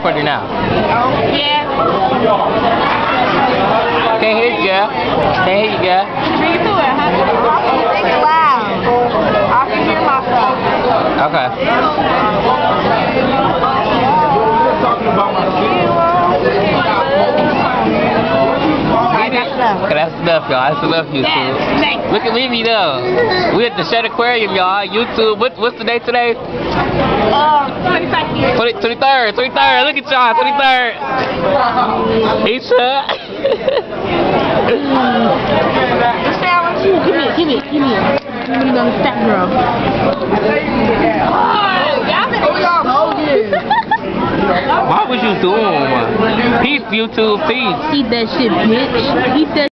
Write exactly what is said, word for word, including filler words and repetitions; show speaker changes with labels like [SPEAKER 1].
[SPEAKER 1] recording now.
[SPEAKER 2] Yeah.
[SPEAKER 1] Can't hear you, girl. Can't hear you, girl.
[SPEAKER 2] Me too, huh? It's loud. I can hear myself.
[SPEAKER 1] Okay. Okay, that's enough, y'all. That's enough, YouTube. Look at me, though. We at the Shed Aquarium, y'all. YouTube. What, what's the date today?
[SPEAKER 2] Uh, twenty-second.
[SPEAKER 1] twenty-third. twenty-third. Look at y'all. twenty-third. Esha.
[SPEAKER 2] Let's say I want you. Give me it. Give me it. Give me it. Give me the fat girl. Oh, y'all been so good.
[SPEAKER 1] What was you doing? Peace, YouTube. Peace.
[SPEAKER 2] Eat that shit, bitch. Eat that.